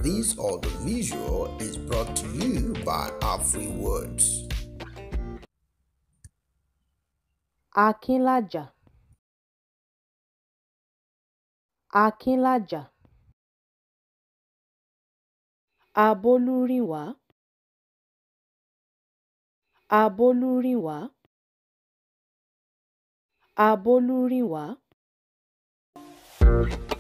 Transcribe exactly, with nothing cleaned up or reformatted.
This audiovisual is brought to you by our free words. AKINLAJA. AKINLAJA. Abolúrìnwá. Abolúrìnwá. Abolúrìnwá.